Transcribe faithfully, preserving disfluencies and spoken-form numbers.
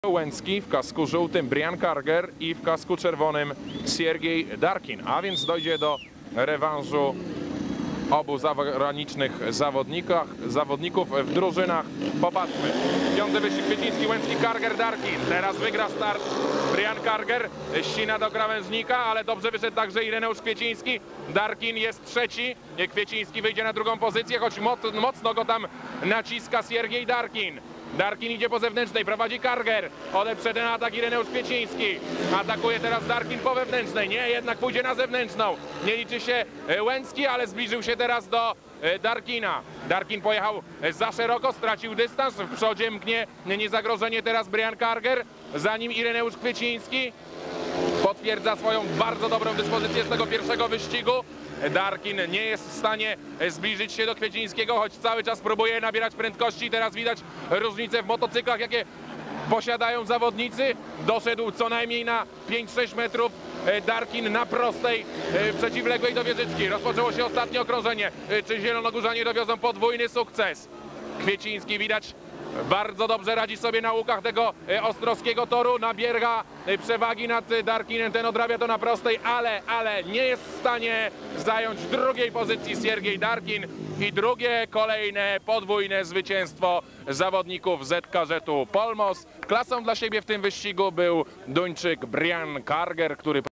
Łęcki, w kasku żółtym Brian Karger i w kasku czerwonym Siergiej Darkin, a więc dojdzie do rewanżu obu zagranicznych zawodnikach, zawodników w drużynach. Popatrzmy, piąty wyścig Kwieciński, Łęcki, Karger, Darkin. Teraz wygra start Brian Karger, ścina do krawężnika, ale dobrze wyszedł także Ireneusz Kwieciński. Darkin jest trzeci, Kwieciński wyjdzie na drugą pozycję, choć mocno go tam naciska Siergiej Darkin. Darkin idzie po zewnętrznej, prowadzi Karger, odeprze ten atak Ireneusz Kwieciński. Atakuje teraz Darkin po wewnętrznej, nie, jednak pójdzie na zewnętrzną. Nie liczy się Łęcki, ale zbliżył się teraz do Darkina. Darkin pojechał za szeroko, stracił dystans, w przodzie mknie niezagrożenie teraz Brian Karger, za nim Ireneusz Kwieciński. Potwierdza swoją bardzo dobrą dyspozycję z tego pierwszego wyścigu. Darkin nie jest w stanie zbliżyć się do Kwiecińskiego, choć cały czas próbuje nabierać prędkości. Teraz widać różnice w motocyklach, jakie posiadają zawodnicy. Doszedł co najmniej na pięć sześć metrów Darkin na prostej, przeciwległej do wieżyczki. Rozpoczęło się ostatnie okrążenie. Czy zielonogórzanie dowiozą podwójny sukces? Kwieciński widać bardzo dobrze radzi sobie na łukach tego ostrowskiego toru, nabiera przewagi nad Darkinem, ten odrabia to na prostej, ale, ale nie jest w stanie zająć drugiej pozycji Siergiej Darkin i drugie kolejne podwójne zwycięstwo zawodników Z K Z-u Polmos. Klasą dla siebie w tym wyścigu był Duńczyk Brian Karger, który